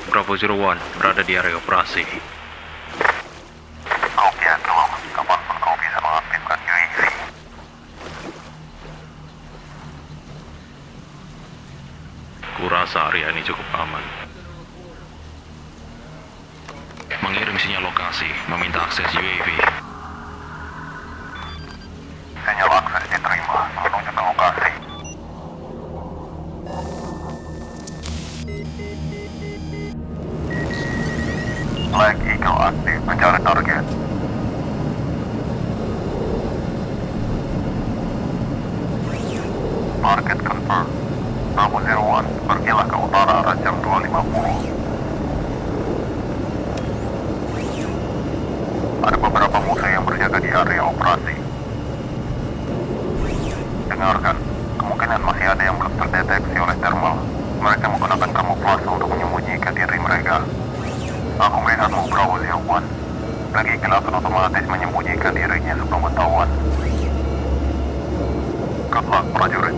Bravo 01 berada di area operasi. Oke, Angelo. Kapanpun kau bisa mengaktifkan UAV. Kurasa area ini cukup aman. Mengirim sinyal lokasi, meminta akses UAV. Sinyal akses diterima. Menuju ke lokasi. Black Eagle aktif mencari target. Target confirmed. Bravo 01, pergilah ke utara arah jam 2.50. Ada beberapa musuh yang berjaga di area operasi. Dengarkan, kemungkinan masih ada yang belum terdeteksi oleh thermal. Mereka menggunakan kamuflase untuk menyembunyikan diri mereka. Aku melihatmu, Bravo 01. Lagi akan otomatis menyembunyikan dirinya sebelum ketahuan. Good luck, prajurit.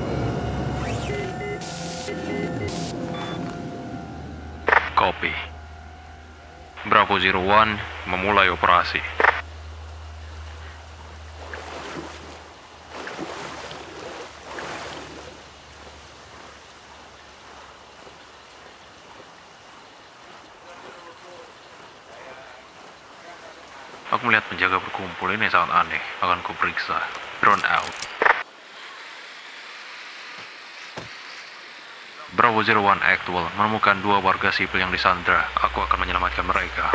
Copy. Bravo 01 memulai operasi. Aku melihat penjaga berkumpul, ini sangat aneh. Akan kuperiksa. Drone out. Bravo 01 actual menemukan 2 warga sipil yang disandra. Aku akan menyelamatkan mereka.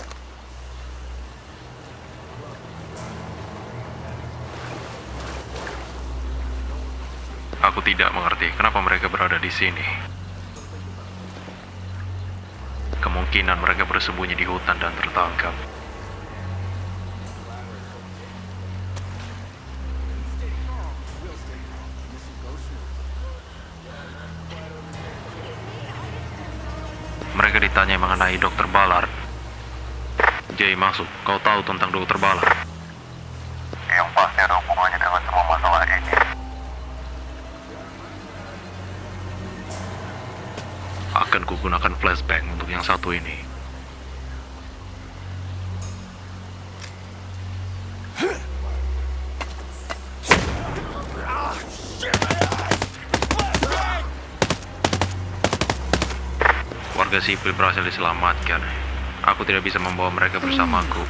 Aku tidak mengerti kenapa mereka berada di sini. Kemungkinan mereka bersembunyi di hutan dan tertangkap. Mereka ditanya mengenai Dr. Ballard. Jay masuk, kau tahu tentang Dr. Ballard? Yang pasti ada hubungannya dengan semua masalah ini. Akan kugunakan flashbang untuk yang satu ini. Warga sipil berhasil diselamatkan. Aku tidak bisa membawa mereka bersamaku.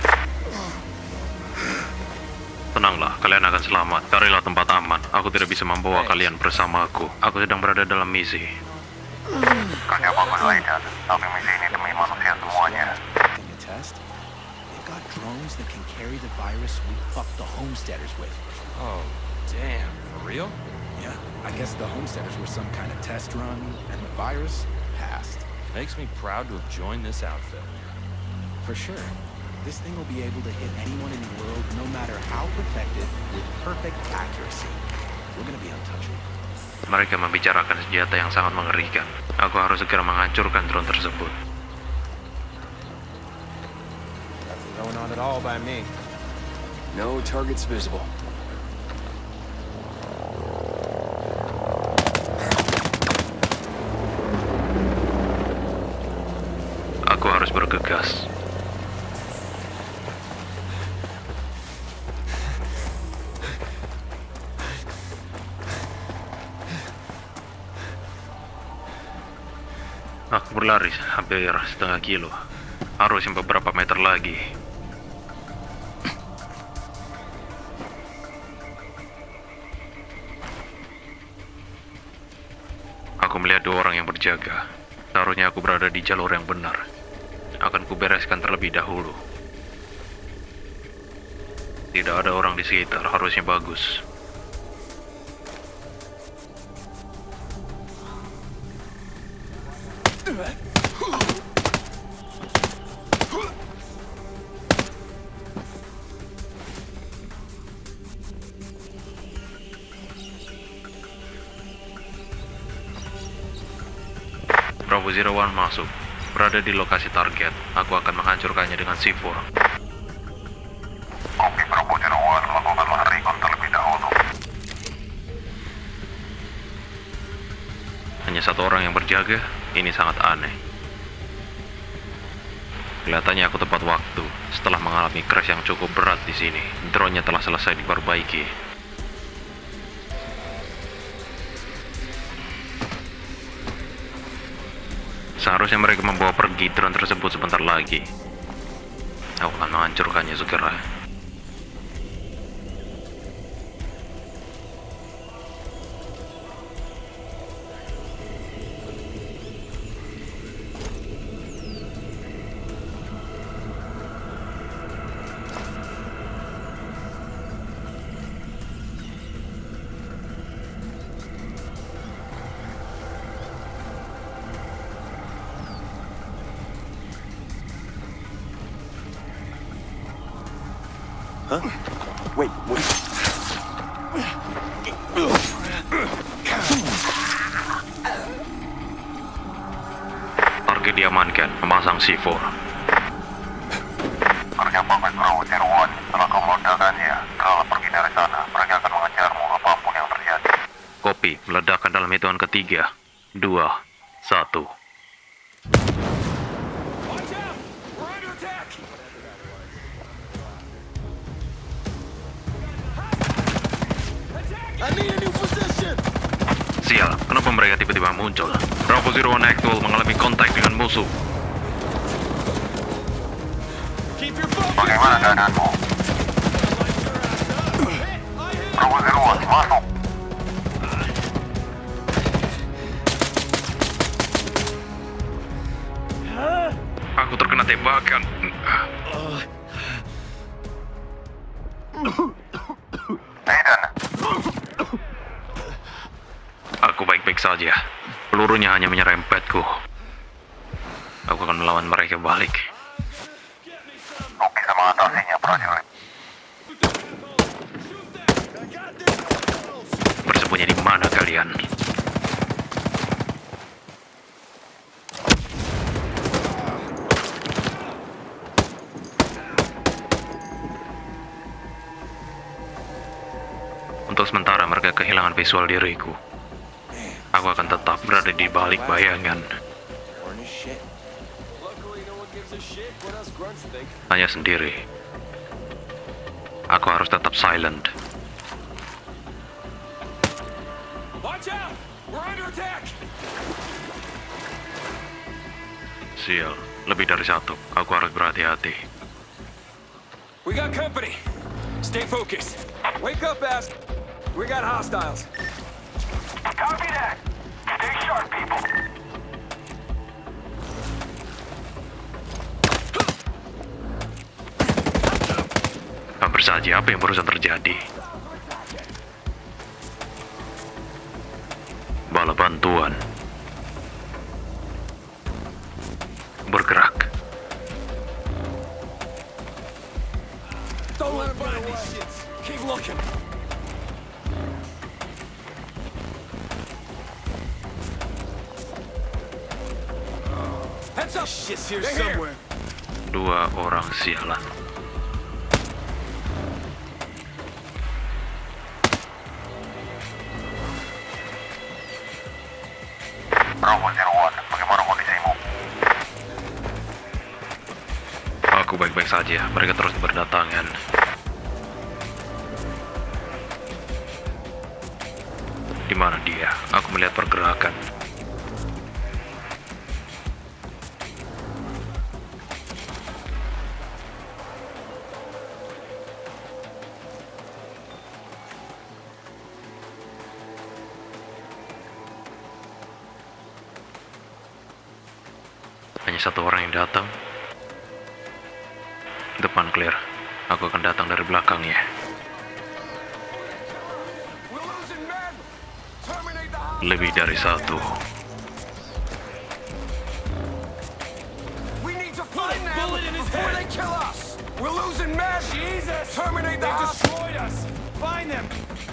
Tenanglah, kalian akan selamat. Carilah tempat aman. Aku tidak bisa membawa kalian bersamaku. Aku sedang berada dalam misi. Kerja bagus, Aiden. Tapi misi ini demi manusia semuanya. They've got drones that can carry the virus we fucked the homesteaders with. Oh, damn. For real? Yeah, I guess the homesteaders were some kind of test run, and the virus passed. Makes me proud to have joined this outfit. For sure. This thing will be able to hit anyone in the world, no matter how protected, with perfect accuracy. We're gonna be untouchable. Mereka membicarakan senjata yang sangat mengerikan. Aku harus segera menghancurkan drone tersebut. Nothing going on at all by me. No targets visible. Aku harus bergegas. Aku berlari hampir setengah kilo. Harusnya beberapa meter lagi. Aku melihat 2 orang yang berjaga. Seharusnya aku berada di jalur yang benar. Akan kubereskan terlebih dahulu. Tidak ada orang di sekitar, harusnya bagus. Bravo 01 masuk. Berada di lokasi target. Aku akan menghancurkannya dengan C4. Kopi Bravo 01 melakukan recon terlebih dahulu. Hanya 1 orang yang berjaga. Ini sangat aneh. Kelihatannya aku tepat waktu. Setelah mengalami crash yang cukup berat di sini, drone-nya telah selesai diperbaiki. Seharusnya mereka membawa pergi drone tersebut sebentar lagi. Aku akan menghancurkannya segera. Huh? Wait. Target diamankan, memasang C4. Kerja bagus Bravo 01. Setelah kamu meledakkannya, kalau pergi dari sana, mereka akan mengejarmu apapun yang terjadi. Kopi, meledakan dalam hitungan ketiga. 2, 1. Sial, kenapa mereka tiba-tiba muncul? Bravo 01 Actual mengalami kontak dengan musuh. Bagaimana keadaanmu? Bravo 01, masuk! Aku terkena tembakan. Aiden, Aku baik-baik saja. Pelurunya hanya menyerempetku. Aku akan melawan mereka balik. kau bisa mengatasinya, prajurit. Bersembunyi di mana kalian? Untuk sementara mereka kehilangan visual diriku. Aku akan tetap berada di balik bayangan. Born as shit. Luckily, no one gives a shit what us grunts think. Hanya sendiri. Aku harus tetap silent. Watch out! We're under attack! Sial, lebih dari satu. Aku harus berhati-hati. We got company. Stay focused. Wake up, Ask. We got hostiles. Copy that. Stay sharp, people. Hampir saja, apa yang barusan terjadi? Bala bantuan. Bergerak. Don't let them find these shits. Keep looking. Heads up! Shit's here somewhere. 2 orang sialan. Bravo 01, bagaimana kondisimu? Aku baik-baik saja. Mereka terus berdatangan. Di mana dia? Aku melihat pergerakan. Hanya satu orang yang datang. Depan clear. Aku akan datang dari belakangnya. We're losing men! Terminate the house! Lebih dari satu. We need to find them before they kill us! We're losing men! Jesus! Terminate the house! They destroyed us! Find them!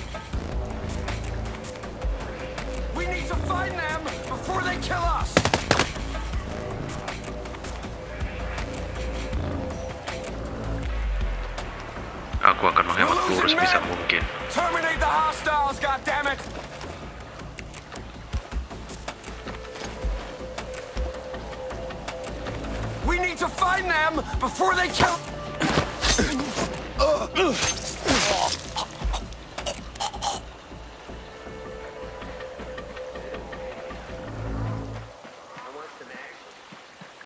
We need to find them before they kill us! Aku akan menghemat peluru sebisa mungkin. Terminate the hostiles, goddammit! We We need to find them before they kill...